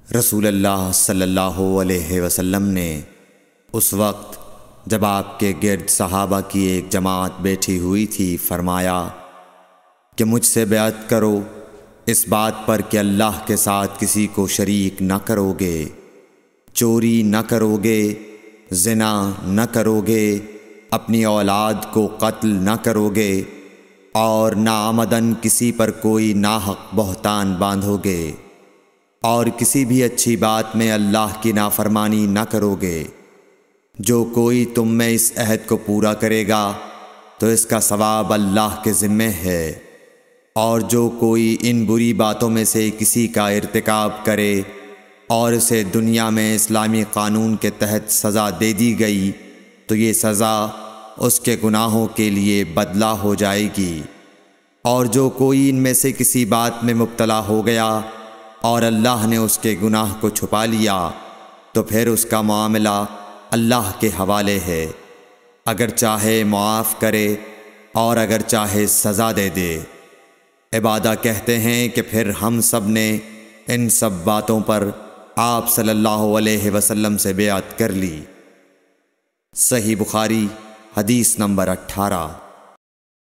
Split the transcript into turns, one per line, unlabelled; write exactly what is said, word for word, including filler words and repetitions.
رسول اللہ صلی اللہ علیہ وسلم نے اس وقت جب آپ کے گرد صحابہ کی ایک جماعت بیٹھی ہوئی تھی فرمایا کہ مجھ سے بیعت کرو اس بات پر کہ اللہ کے ساتھ کسی کو شریک نہ کرو گے، چوری نہ کرو گے، زنا نہ کرو گے، اپنی اولاد کو قتل نہ کرو گے، اور ناعمدن کسی پر کوئی ناحق بہتان باندھو گے، اور کسی بھی اچھی بات میں اللہ کی نافرمانی نہ کرو گے۔ جو کوئی تم میں اس عہد کو پورا کرے گا تو اس کا ثواب اللہ کے ذمہ ہے، اور جو کوئی ان بری باتوں میں سے کسی کا ارتکاب کرے اور اسے دنیا میں اسلامی قانون کے تحت سزا دے دی گئی تو یہ سزا اس کے گناہوں کے لیے بدلہ ہو جائے گی، اور جو کوئی ان میں سے کسی بات میں مبتلا ہو گیا اور اللہ نے اس کے گناہ کو چھپا لیا تو پھر اس کا معاملہ اللہ کے حوالے ہے، اگر چاہے معاف کرے اور اگر چاہے سزا دے دے۔ عبادہ کہتے ہیں کہ پھر ہم سب نے ان سب باتوں پر آپ صلی اللہ علیہ وسلم سے بیعت کر لی۔ صحیح بخاری حدیث نمبر اٹھارہ۔